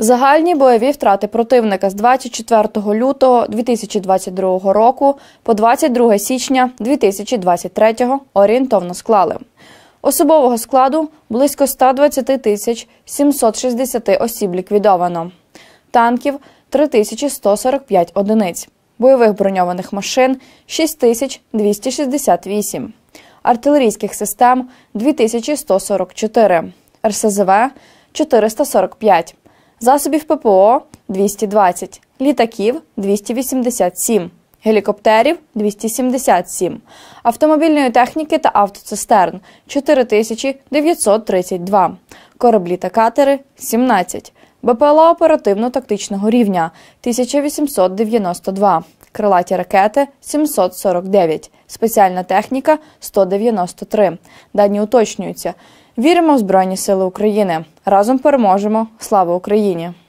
Загальні бойові втрати противника з 24 лютого 2022 року по 22 січня 2023 орієнтовно склали. Особового складу – близько 120 760 осіб ліквідовано. Танків – 3145 одиниць. Бойових броньованих машин – 6268. Артилерійських систем – 2144. РСЗВ – 445. Засобів ППО – 220, літаків – 287, гелікоптерів – 277, автомобільної техніки та автоцистерн – 4932, кораблі та катери – 17, БПЛА оперативно-тактичного рівня – 1892, крилаті ракети – 749, спеціальна техніка – 193. Дані уточнюються. Віримо в Збройні Сили України. Разом переможемо. Слава Україні!